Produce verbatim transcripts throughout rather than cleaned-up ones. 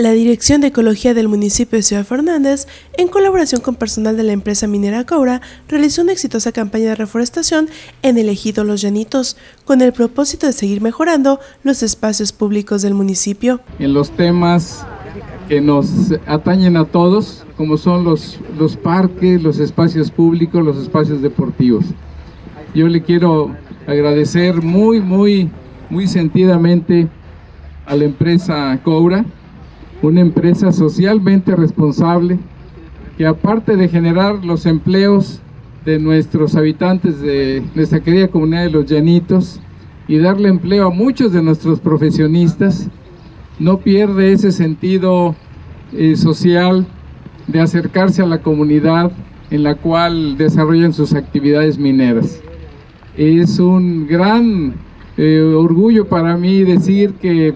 La Dirección de Ecología del municipio de Ciudad Fernández, en colaboración con personal de la empresa minera Coura, realizó una exitosa campaña de reforestación en el ejido Los Llanitos, con el propósito de seguir mejorando los espacios públicos del municipio. En los temas que nos atañen a todos, como son los, los parques, los espacios públicos, los espacios deportivos. Yo le quiero agradecer muy, muy, muy sentidamente a la empresa Coura, una empresa socialmente responsable que, aparte de generar los empleos de nuestros habitantes de nuestra querida comunidad de Los Llanitos y darle empleo a muchos de nuestros profesionistas, no pierde ese sentido eh, social de acercarse a la comunidad en la cual desarrollan sus actividades mineras. Es un gran eh, orgullo para mí decir que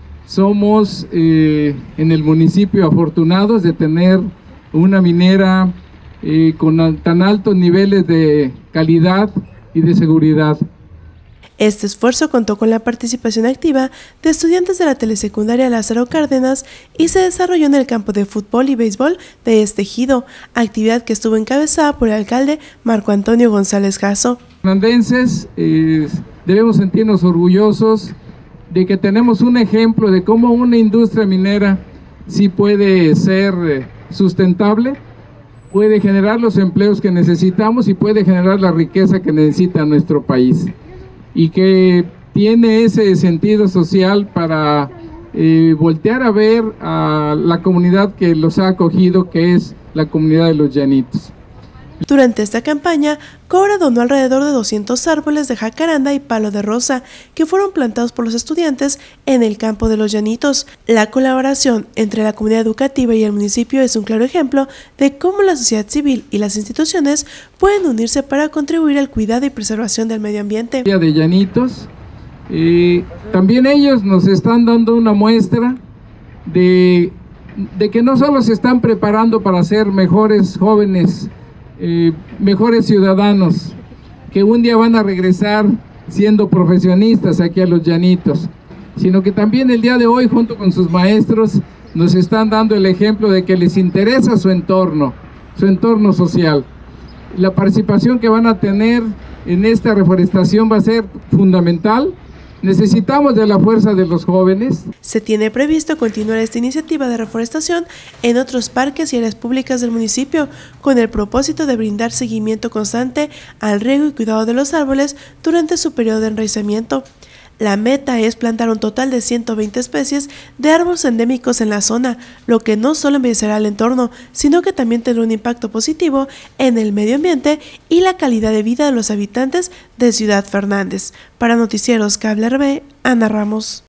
somos eh, en el municipio afortunados de tener una minera eh, con tan altos niveles de calidad y de seguridad. Este esfuerzo contó con la participación activa de estudiantes de la telesecundaria Lázaro Cárdenas y se desarrolló en el campo de fútbol y béisbol de este ejido, actividad que estuvo encabezada por el alcalde Marco Antonio González Jasso. Fernandenses, eh, debemos sentirnos orgullosos de que tenemos un ejemplo de cómo una industria minera sí puede ser sustentable, puede generar los empleos que necesitamos y puede generar la riqueza que necesita nuestro país, y que tiene ese sentido social para eh, voltear a ver a la comunidad que los ha acogido, que es la comunidad de Los Llanitos. Durante esta campaña, Coura donó alrededor de doscientos árboles de jacaranda y palo de rosa que fueron plantados por los estudiantes en el campo de Los Llanitos. La colaboración entre la comunidad educativa y el municipio es un claro ejemplo de cómo la sociedad civil y las instituciones pueden unirse para contribuir al cuidado y preservación del medio ambiente. De Llanitos, eh, también ellos nos están dando una muestra de, de que no solo se están preparando para ser mejores jóvenes, Eh, mejores ciudadanos, que un día van a regresar siendo profesionistas aquí a Los Llanitos, sino que también el día de hoy, junto con sus maestros, nos están dando el ejemplo de que les interesa su entorno, su entorno social. La participación que van a tener en esta reforestación va a ser fundamental. Necesitamos de la fuerza de los jóvenes. Se tiene previsto continuar esta iniciativa de reforestación en otros parques y áreas públicas del municipio, con el propósito de brindar seguimiento constante al riego y cuidado de los árboles durante su periodo de enraizamiento. La meta es plantar un total de ciento veinte especies de árboles endémicos en la zona, lo que no solo embellecerá el entorno, sino que también tendrá un impacto positivo en el medio ambiente y la calidad de vida de los habitantes de Ciudad Fernández. Para Noticieros Cable R B, Ana Ramos.